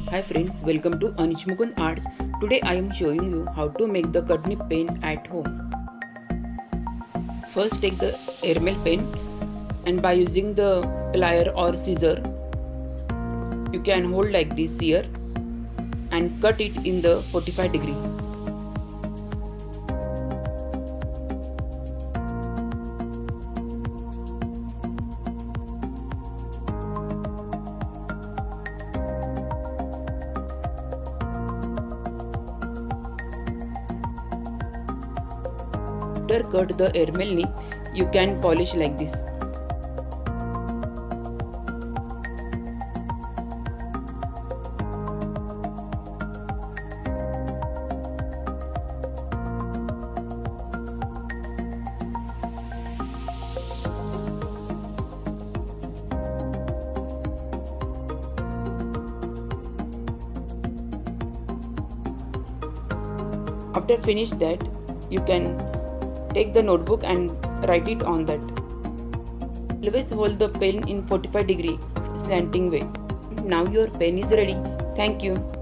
Hi friends, welcome to Anish Mukund Arts. Today I am showing you how to make the cutnibpen at home. First take the airmail pen and by using the plier or scissor you can hold like this here and cut it in the 45-degree. After cut the airmail nib, you can polish like this. After finish that, you can take the notebook and write it on that. Always hold the pen in 45-degree slanting way. Now your pen is ready. Thank you.